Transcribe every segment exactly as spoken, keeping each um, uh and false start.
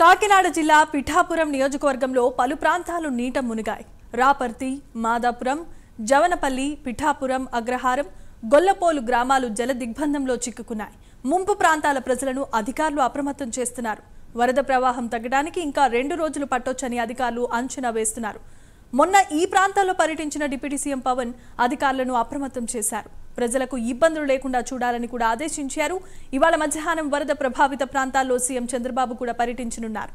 కాకినాడ జిల్లా పిఠాపురం నియోజకవర్గంలో పలు ప్రాంతాలు నీట మునిగాయి. రాపర్తి, మాదాపురం, జవనపల్లి, పిఠాపురం, అగ్రహారం, గొల్లపోలు గ్రామాలు జల దిగ్బంధంలో చిక్కుకున్నాయి. ముంపు ప్రాంతాల ప్రజలను అధికారులు అప్రమత్తం చేస్తున్నారు. వరద ప్రవాహం తగ్గడానికి ఇంకా రెండు రోజులు పట్టొచ్చని అధికారులు అంచనా వేస్తున్నారు. మొన్న ఈ ప్రాంతాల్లో పర్యటించిన డిప్యూటీ సీఎం పవన్ అధికారులను అప్రమత్తం చేశారు. ప్రజలకు ఇబ్బందులు లేకుండా చూడాలని కూడా ఆదేశించారు. ఇవాళ మధ్యాహ్నం వరద ప్రభావిత ప్రాంతాల్లో సీఎం చంద్రబాబు కూడా పర్యటించనున్నారు.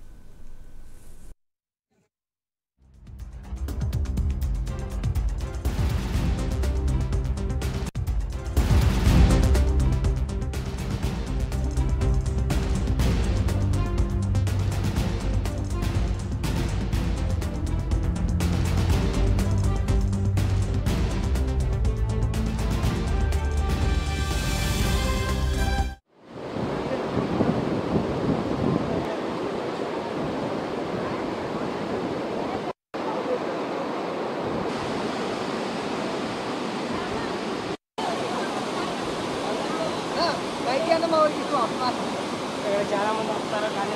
చాలా మంది వస్తారు కానీ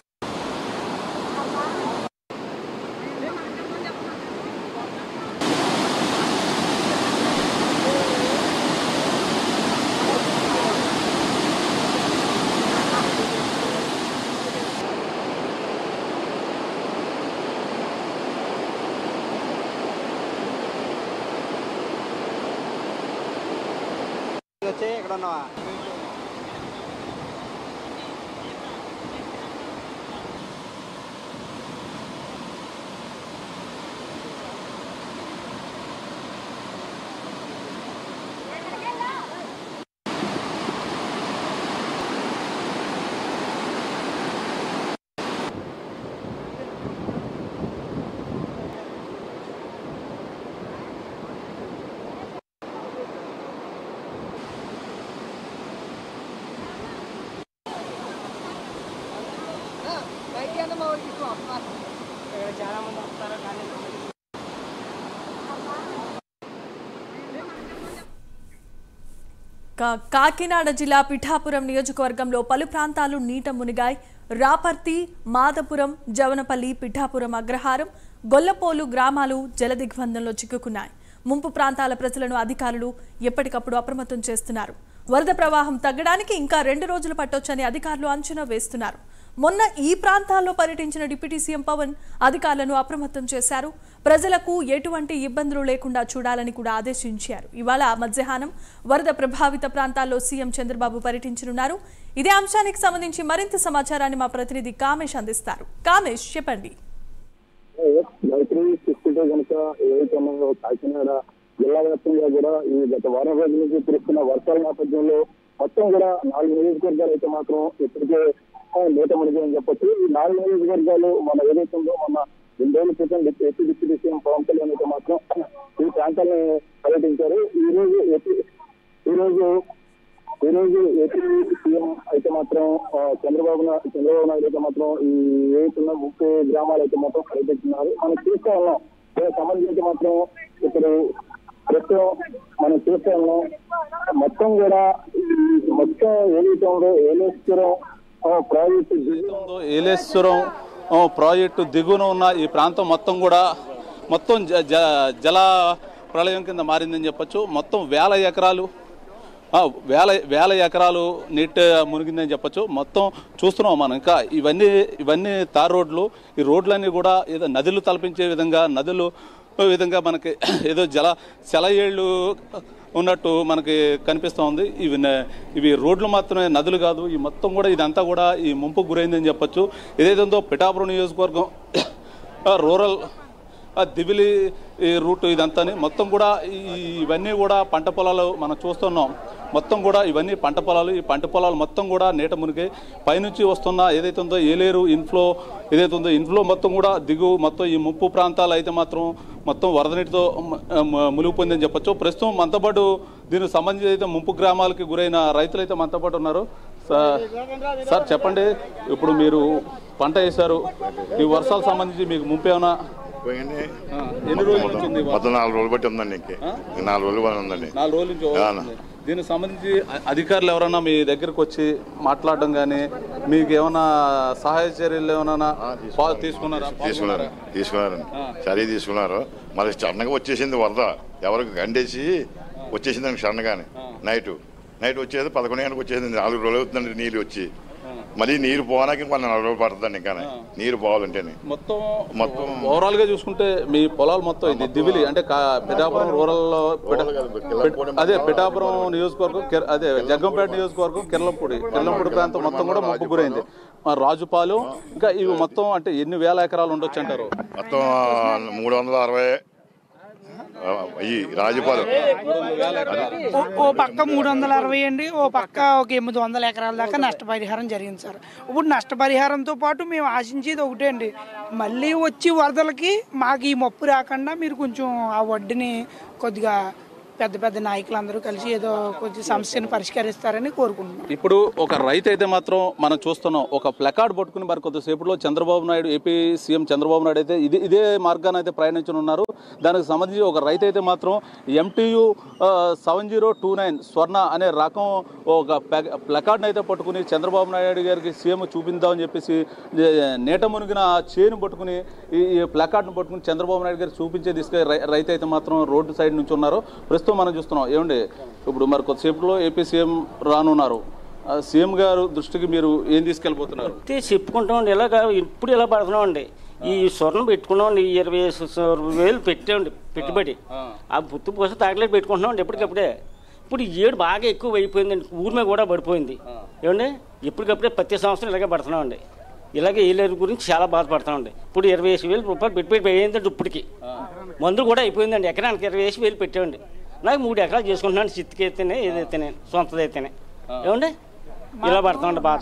వచ్చే ఇక్కడ ఉన్నావా చాలా మంది వస్తారు కానీ కాకినాడ జిల్లా పిఠాపురం నియోజకవర్గంలో పలు ప్రాంతాలు నీట మునిగాయి. రాపర్తి, మాదాపురం, జవనపల్లి, పిఠాపురం, అగ్రహారం, గొల్లపోలు గ్రామాలు జల దిగ్బంధంలో చిక్కుకున్నాయి. ముంపు ప్రాంతాల ప్రజలను అధికారులు ఎప్పటికప్పుడు అప్రమత్తం చేస్తున్నారు. వరద ప్రవాహం తగ్గడానికి ఇంకా రెండు రోజులు పట్టొచ్చని అధికారులు అంచనా వేస్తున్నారు. మొన్న ఈ ప్రాంతాల్లో పర్యటించిన డిప్యూటీ సీఎం పవన్ అధికారులను అప్రమత్తం చేశారు. ప్రజలకు ఎటువంటి ఇబ్బందులు లేకుండా చూడాలని కూడా ఆదేశించారు. ఇవాళ మధ్యాహ్నం వరద ప్రభావిత ప్రాంతాల్లో సీఎం చంద్రబాబు పర్యటించనున్నారు. ఇదే అంశానికి సంబంధించి మరింత సమాచారాన్ని మా ప్రతినిధి కామేష్ అందిస్తారు. కామేష్, చెప్పండి. కాకినాడ జిల్లా వ్యాప్తంగా కూడా ఈ గత వారం రోజుల నుంచి కురుస్తున్న వర్షాల నేపథ్యంలో మొత్తం కూడా నాలుగు నియోజకవర్గాలు అయితే మాత్రం ఇప్పటికే నీట మునిగాయని చెప్పొచ్చు. ఈ నాలుగు నియోజకవర్గాలు మన ఏదైతే ఉందో మొన్న రెండు రోజుల క్రితం AP deputy CM Pawan Kalyan అయితే మాత్రం ఈ ప్రాంతాలను పర్యటించారు. ఈ రోజు ఏపీ ఈ రోజు ఈ రోజు ఏపీ సీఎం అయితే మాత్రం చంద్రబాబు చంద్రబాబు నాయుడు అయితే మాత్రం ఈ ఏదైతున్న ముప్పై గ్రామాలు అయితే మాత్రం పర్యటిస్తున్నారు. మనం చూస్తే ఉన్నాం సంబంధించి అయితే మాత్రం ఇప్పుడు ప్రస్తుతం మనం చూస్తే ఉన్నాం మొత్తం కూడా మొత్తం ఏదైతే ఉందో ఏలేశ్వరం ప్రాజెక్టు ఉందో ఏలేశ్వరం ప్రాజెక్టు దిగువన ఉన్న ఈ ప్రాంతం మొత్తం కూడా మొత్తం జల ప్రళయం కింద మారిందని చెప్పొచ్చు. మొత్తం వేల ఎకరాలు వేల వేల ఎకరాలు నీటి మునిగిందని చెప్పొచ్చు. మొత్తం చూస్తున్నాం మనం. ఇంకా ఇవన్నీ ఇవన్నీ తార్ రోడ్లు. ఈ రోడ్లన్నీ కూడా ఏదో నదులు తలపించే విధంగా నదులు విధంగా మనకి ఏదో జల సెలయేళ్ళు ఉన్నట్టు మనకి కనిపిస్తూ ఉంది. ఇవి ఇవి రోడ్లు మాత్రమే, నదులు కాదు. ఈ మొత్తం కూడా ఇదంతా కూడా ఈ ముంపుకు గురైందని చెప్పొచ్చు. ఏదైతే ఉందో పిఠాపురం నియోజకవర్గం రూరల్ దివిలి రూట్ ఇదంతా మొత్తం కూడా ఇవన్నీ కూడా పంట పొలాలు మనం చూస్తున్నాం. మొత్తం కూడా ఇవన్నీ పంట పొలాలు. ఈ పంట పొలాలు మొత్తం కూడా నీట మునిగి పైనుంచి వస్తున్న ఏదైతే ఉందో ఏలేరు ఇన్ఫ్లో ఏదైతే ఉందో ఇన్ఫ్లో మొత్తం కూడా దిగు మొత్తం ఈ ముప్పు ప్రాంతాలు అయితే మాత్రం మొత్తం వరద నీటితో మునిగిపోయిందని చెప్పొచ్చు. ప్రస్తుతం మనతో పాటు దీనికి సంబంధించి అయితే ముంపు గ్రామాలకి గురైన రైతులు అయితే మనతో పాటు ఉన్నారు. సార్ చెప్పండి, ఇప్పుడు మీరు పంట వేశారు, ఈ వర్షాలకు సంబంధించి మీకు ముంపు ఏమైనా ఎన్ని రోజులు పద్నాలుగు రోజులు బట్టి ఉందండి. ఇంకే నాలుగు రోజులు బాగా ఉందండి. నాలుగు రోజుల నుంచి దీనికి సంబంధించి అధికారులు ఎవరైనా మీ దగ్గరకు వచ్చి మాట్లాడడం కానీ మీకు ఏమైనా సహాయ చర్యలు ఏమైనా తీసుకున్నారా? తీసుకున్నారు తీసుకున్నారు చర్య తీసుకున్నారు. మళ్ళీ సడన్గా వచ్చేసింది వరద, ఎవరికి గండేసి వచ్చేసింది సడన్గానే. నైట్ నైట్ వచ్చేది పదకొండు గంటలకు వచ్చేసింది. నాలుగు రోజులు అవుతుందండి నీళ్ళు వచ్చి. మళ్ళీ నీరు పోవడానికి మళ్ళీ నలభై రోజులు పడుతుందండి. ఇంకా నీరు పోవాలంటే మొత్తం మొత్తం ఓవరాల్ గా చూసుకుంటే మీ పొలాలు మొత్తం ఇది దివిలి అంటే పిఠాపురం రూరల్ అదే పిఠాపురం నియోజకవర్గం అదే జగ్గంపేట నియోజకవర్గం కిర్లంపూడి కిర్లంపూడి ప్రాంతం మొత్తం కూడా ముప్పు గురైంది. రాజుపాలెం ఇంకా ఇవి మొత్తం అంటే ఎన్ని వేల ఎకరాలు ఉండొచ్చు అంటారు? మొత్తం మూడు వందల అరవై ఈ రాజుపాలెం ఓ పక్క మూడు వందల అరవై అండి, ఓ పక్క ఒక ఎనిమిది వందల ఎకరాల దాకా నష్టపరిహారం జరిగింది సార్. ఇప్పుడు నష్టపరిహారంతో పాటు మేము ఆశించేది ఒకటే అండి, మళ్ళీ వచ్చి వరదలకి మాకు ఈ మొప్పు రాకుండా మీరు కొంచెం ఆ వడ్డీని కొద్దిగా పెద్ద పెద్ద నాయకులందరూ కలిసి ఏదో కొంచెం సమస్యను పరిష్కరిస్తారని కోరుకుంటున్నాం. ఇప్పుడు ఒక రైతు అయితే మాత్రం మనం చూస్తున్నాం ఒక ప్లకార్డ్ పట్టుకుని మరి కొద్దిసేపులో చంద్రబాబు నాయుడు ఏపీ సీఎం చంద్రబాబు నాయుడు అయితే ఇది ఇదే మార్గాన్ని అయితే ప్రయాణించనున్నారు. దానికి సంబంధించి ఒక రైతు అయితే మాత్రం MTU seven zero two nine Swarna అనే రకం ఒక ప్లకార్డ్ని అయితే పట్టుకుని చంద్రబాబు నాయుడు గారికి సీఎం చూపిందామని చెప్పేసి నీట మునిగిన చేను పట్టుకుని ఈ ప్లకార్డ్ను పట్టుకుని చంద్రబాబు నాయుడు గారికి చూపించే తీసుకు రైతు అయితే మాత్రం రోడ్డు సైడ్ నుంచి ఉన్నారు. ప్రస్తుతం మనం చూస్తున్నాం. ఏమండి ఇప్పుడు మరి కొద్దిసేపులో ఏపీ సీఎం రానున్నారు. సీఎం గారు దృష్టికి మీరు ఏం తీసుకెళ్ళిపోతున్నారు? చెప్పుకుంటామండి. ఇలాగ ఇప్పుడు ఇలా పడుతున్నామండి. ఈ స్వర్ణం పెట్టుకున్నామండి, ఇరవై వేలు పెట్టామండి పెట్టుబడి. ఆ పుత్తు పూస తాగలేదు పెట్టుకుంటున్నామండి ఎప్పటికప్పుడే. ఇప్పుడు ఈ ఏడు బాగా ఎక్కువ అయిపోయిందండి, ఊరి మీద కూడా పడిపోయింది. ఏమండి ఎప్పటికప్పుడే ప్రతి సంవత్సరం ఇలాగే పడుతున్నామండి. ఇలాగే ఏలేరు గురించి చాలా బాధపడుతున్నామండి. ఇప్పుడు ఇరవై వేసి వేలు రూపాయలు పెట్టుబడి అయ్యిందండి. ఇప్పటికి మందులు కూడా అయిపోయిందండి. ఎకరానికి ఇరవై వేసి వేలు పెట్టామండి. నాకు మూడు ఎకరాలు చేసుకుంటున్నాను, చిత్తుకి అయితేనే ఏదైతేనే సొంతదైతేనే. ఏమండి ఇలా పడుతుంది బాధ.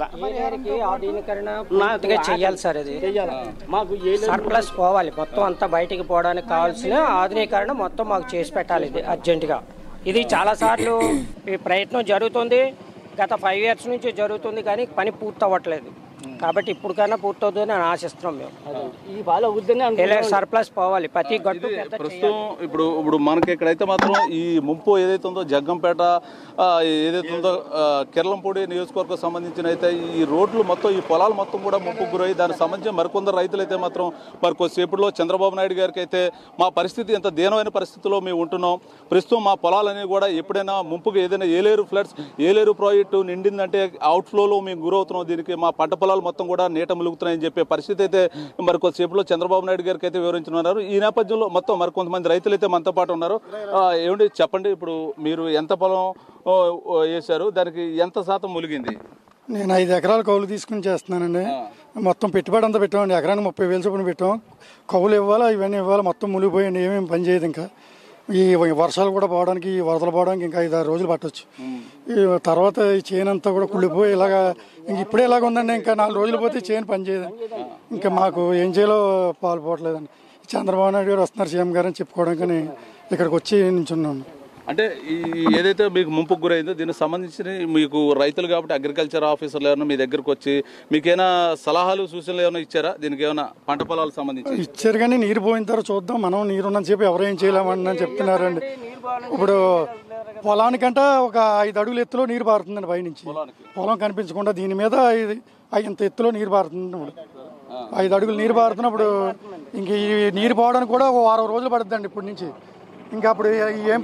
చెయ్యాలి సార్, అది మాకు సర్ప్లస్ పోవాలి మొత్తం అంతా బయటికి పోవడానికి కావాల్సిన ఆధునీకరణ మొత్తం మాకు చేసి పెట్టాలి ఇది అర్జెంటుగా. ఇది చాలాసార్లు ఈ ప్రయత్నం జరుగుతుంది, గత ఫైవ్ ఇయర్స్ నుంచి జరుగుతుంది, కానీ పని పూర్తి అవ్వట్లేదు. కాబట్టి ఇప్పటికైనా పూర్తవుతుందని ఆశిస్తున్నాం మేము. ఈ బాధ అవుతుందని సర్ప్లస్ పోవాలి ప్రతి గట్టు. ప్రస్తుతం ఇప్పుడు ఇప్పుడు మనకి ఇక్కడైతే మాత్రం ఈ ముంపు ఏదైతే ఉందో జగ్గంపేట ఏదైతే ఉందో కిర్లంపూడి నియోజకవర్గం సంబంధించిన అయితే ఈ రోడ్లు మొత్తం ఈ పొలాలు మొత్తం కూడా ముంపుకు గురై దానికి సంబంధించి మరికొందరు రైతులు అయితే మాత్రం మరి కొద్దిసేపులో చంద్రబాబు నాయుడు గారికి అయితే మా పరిస్థితి ఎంత దీనమైన పరిస్థితిలో మేము ఉంటున్నాం, ప్రస్తుతం మా పొలాలనేవి కూడా ఎప్పుడైనా ముంపుకు ఏదైనా ఏలేరు ఫ్లడ్స్ ఏలేరు ప్రాజెక్టు నిండిందంటే అవుట్ఫ్లోలో మేము గురవుతున్నాం, దీనికి మా పంట పొలాలు మొత్తం కూడా నీట ములుగుతున్నాయని చెప్పే పరిస్థితి అయితే మరి కొద్దిసేపులో చంద్రబాబు నాయుడు గారికి అయితే వివరించున్నారు. ఈ నేపథ్యంలో మొత్తం మరి కొంతమంది రైతులు అయితే మనతో పాటు ఉన్నారు. ఏమండి చెప్పండి, ఇప్పుడు మీరు ఎంత పొలం వేశారు, దానికి ఎంత శాతం ములిగింది? నేను ఐదు ఎకరాల కౌలు తీసుకుని చేస్తున్నానండి. మొత్తం పెట్టుబడి అంతా పెట్టామండి, ఎకరానికి ముప్పై వేలు చొప్పున పెట్టాం. కౌలు ఇవ్వాలా ఇవన్నీ ఇవ్వాలి, మొత్తం మునిగిపోయండి, ఏమేమి పని చేయదు. ఇంకా ఈ వర్షాలు కూడా పోవడానికి వరదలు పోవడానికి ఇంకా ఐదు ఆరు రోజులు పట్టవచ్చు. ఈ తర్వాత ఈ చేను అంతా కూడా కుళ్ళిపోయి ఇలాగా ఇంక ఇప్పుడే ఇలాగ ఉందండి. ఇంకా నాలుగు రోజులు పోతే చేను పని చేయదు. ఇంకా మాకు ఏం చేయాలో పాల్పోవట్లేదండి. చంద్రబాబు నాయుడు గారు వస్తున్నారు సీఎం గారు అని చెప్పుకోవడానికి ఇక్కడికి వచ్చి నించున్నాను. అంటే ఈ ఏదైతే మీకు ముంపుకు గురైందో దీనికి సంబంధించి మీకు రైతులు కాబట్టి అగ్రికల్చర్ ఆఫీసర్లు ఏమైనా మీ దగ్గరకు వచ్చి మీకేమైనా సలహాలు సూచనలు ఏమైనా ఇచ్చారా? దీనికి ఏమైనా పంట పొలాలకు సంబంధించి ఇచ్చారు, కానీ నీరు పోయిన తర్వాత చూద్దాం, మనం నీరు ఉన్నంత సేపు ఎవరేం చేయలేమని చెప్తున్నారండి. ఇప్పుడు పొలానికంటే ఒక ఐదు అడుగుల ఎత్తులో నీరు పారుతుందండి పైనుంచి, పొలం కనిపించకుండా దీని మీద ఇంత ఎత్తులో నీరు పారుతుంది. ఐదు అడుగులు నీరు పారుతున్నప్పుడు ఇంక ఈ నీరు పోవడానికి కూడా ఒక వారం రోజులు పడుతుందండి ఇప్పటి నుంచి. ఇంకా అప్పుడు ఏం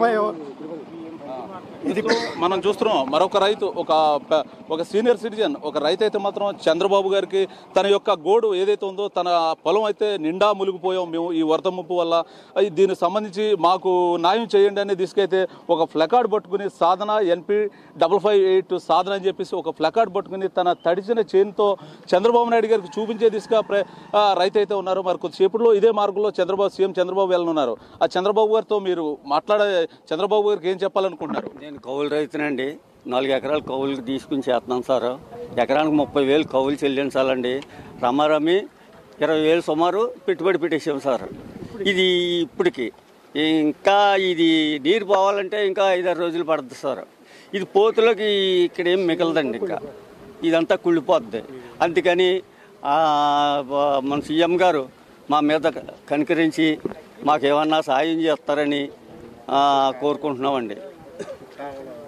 ఇది మనం చూస్తున్నాం. మరొక రైతు ఒక ఒక సీనియర్ సిటిజన్ ఒక రైతు అయితే మాత్రం చంద్రబాబు గారికి తన యొక్క గోడు ఏదైతే ఉందో తన పొలం అయితే నిండా మునిగిపోయాం మేము ఈ వరద ముప్పు వల్ల, దీనికి సంబంధించి మాకు న్యాయం చేయండి అని తీసుకైతే ఒక ఫ్లకార్డ్ పట్టుకుని Sadhana NP double five eight Sadhana అని చెప్పేసి ఒక ఫ్లకార్డ్ పట్టుకుని తన తడిచిన చేనుతో చంద్రబాబు నాయుడు గారికి చూపించే దిశగా రైతు అయితే ఉన్నారు. మరి కొద్దిసేపులో ఇదే మార్గంలో చంద్రబాబు సీఎం చంద్రబాబు వెళ్ళనున్నారు. ఆ చంద్రబాబు గారితో మీరు మాట్లాడే చంద్రబాబు గారికి ఏం చెప్పాలనుకుంటున్నారు? నేను కౌలు రైతునండి, నాలుగు ఎకరాలు కౌలు తీసుకుని చేస్తున్నాను సార్. ఎకరానికి ముప్పై వేలు కౌలు చెల్లించాలండి. రమారమి ఇరవై వేలు సుమారు పెట్టుబడి పెట్టేసాం సార్. ఇది ఇప్పటికి ఇంకా ఇది నీరు పోవాలంటే ఇంకా ఐదారు రోజులు పడుతుంది సార్. ఇది పోతులోకి ఇక్కడ ఏం మిగలదండి, ఇంకా ఇదంతా కుళ్ళిపోద్ది. అందుకని మన సీఎం గారు మా మీద కనికరించి మాకేమన్నా సాయం చేస్తారని కోరుకుంటున్నామండి.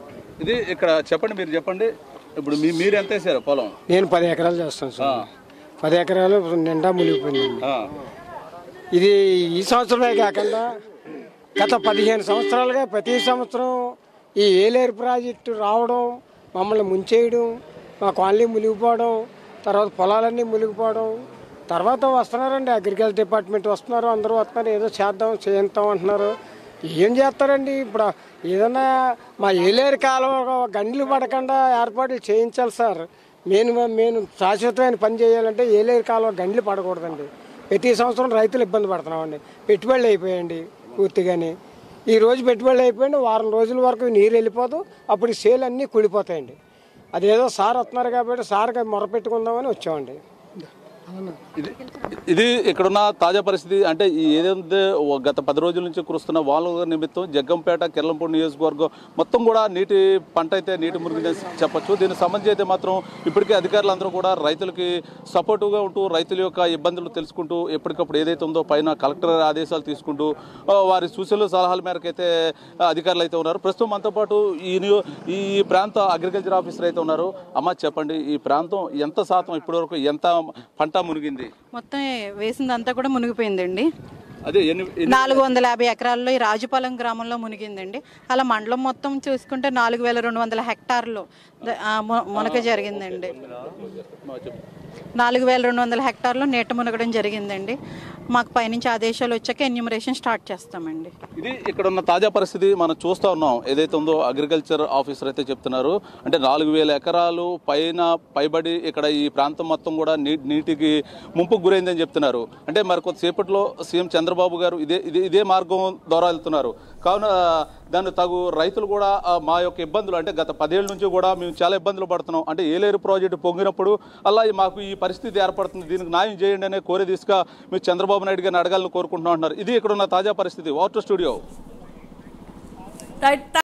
ఇది ఇక్కడ చెప్పండి, మీరు చెప్పండి. ఇప్పుడు మీ మీరు ఎంత వేసారు పొలం? నేను పది ఎకరాలు చేస్తాను సార్. పది ఎకరాలు నిండా మునిగిపోయిందండి. ఇది ఈ సంవత్సరమే కాకుండా గత పదిహేను సంవత్సరాలుగా ప్రతి సంవత్సరం ఈ ఏలేరు ప్రాజెక్టు రావడం, మమ్మల్ని ముంచేయడం, మా కాలనీ మునిగిపోవడం, తర్వాత పొలాలన్నీ మునిగిపోవడం. తర్వాత వస్తున్నారండి, అగ్రికల్చర్ డిపార్ట్మెంట్ వస్తున్నారు, అందరూ వస్తున్నారు, ఏదో చేద్దాం చేయిస్తాం అంటున్నారు. ఏం చేస్తారండి? ఇప్పుడు ఏదన్నా మా ఏలేరు కాలువ గండ్లు పడకుండా ఏర్పాట్లు చేయించాలి సార్. నేను మేము శాశ్వతమైన పని చేయాలంటే ఏలేరు కాలువ గండ్లు పడకూడదండి. ప్రతి సంవత్సరం రైతులు ఇబ్బంది పడుతున్నామండి. పెట్టుబడులు అయిపోయాయండి పూర్తిగాని. ఈ రోజు పెట్టుబడులు అయిపోయింది, వారం రోజుల వరకు నీరు వెళ్ళిపోదు, అప్పుడు సేల్ అన్నీ కూలిపోతాయండి. అదేదో సార్ వస్తున్నారు కాబట్టి సార్కి మొర పెట్టుకుందామని వచ్చామండి. ఇది ఇది ఇక్కడున్న తాజా పరిస్థితి. అంటే ఈ ఏదైతే గత పది రోజుల నుంచి కురుస్తున్న వానల నిమిత్తం జగ్గంపేట, కిర్లంపూడి నియోజకవర్గం మొత్తం కూడా నీటి పంట అయితే నీటి మునిగిందని చెప్పొచ్చు. దీనికి సంబంధించి అయితే మాత్రం ఇప్పటికే అధికారులందరూ కూడా రైతులకి సపోర్టుగా ఉంటూ రైతుల యొక్క ఇబ్బందులు తెలుసుకుంటూ ఎప్పటికప్పుడు ఏదైతే ఉందో పైన కలెక్టర్ ఆదేశాలు తీసుకుంటూ వారి సూచనలు సలహాల మేరకు అయితే అధికారులు అయితే ఉన్నారు. ప్రస్తుతం మనతో పాటు ఈ ఈ ప్రాంత అగ్రికల్చర్ ఆఫీసర్ అయితే ఉన్నారు. అమ్మ చెప్పండి, ఈ ప్రాంతం ఎంత శాతం ఇప్పటివరకు ఎంత పంట మునిగింది? మొత్తం వేసిందంతా కూడా మునిగిపోయిందండి. అదే నాలుగు వందల యాభై ఎకరాల్లో ఈ రాజుపాలెం గ్రామంలో మునిగిందండి. అలా మండలం మొత్తం చూసుకుంటే నాలుగు వేల రెండు వందల హెక్టార్లు మునక జరిగిందండి. నాలుగు వేల రెండు వందల హెక్టార్లు నీట మునగడం జరిగిందండి. మాకు పైనుంచి ఆదేశాలు వచ్చాక ఎన్యూమరేషన్ స్టార్ట్ చేస్తామండి. ఇది ఇక్కడ ఉన్న తాజా పరిస్థితి మనం చూస్తూ ఉన్నాం. ఏదైతే ఉందో అగ్రికల్చర్ ఆఫీసర్ అయితే చెప్తున్నారు, అంటే నాలుగు వేల ఎకరాలు పైన పైబడి ఇక్కడ ఈ ప్రాంతం మొత్తం కూడా నీ నీటికి ముంపుకు గురైందని చెప్తున్నారు. అంటే మరి కొద్దిసేపట్లో సీఎం చంద్రబాబు గారు ఇదే ఇదే ఇదే మార్గం ద్వారా వెళ్తున్నారు. కావున దాన్ని తగు రైతులు కూడా మా యొక్క ఇబ్బందులు, అంటే గత పదేళ్ళ నుంచి కూడా మేము చాలా ఇబ్బందులు పడుతున్నాం, అంటే ఏలేరు ప్రాజెక్టు పొంగినప్పుడు అలా మాకు ఈ పరిస్థితి ఏర్పడుతుంది, దీనికి న్యాయం చేయండి అనే కోరే దిశగా మీరు చంద్రబాబు నాయుడు గారిని అడగాలని కోరుకుంటున్నాం అంటున్నారు. ఇది ఇక్కడ ఉన్న తాజా పరిస్థితి. Water studio.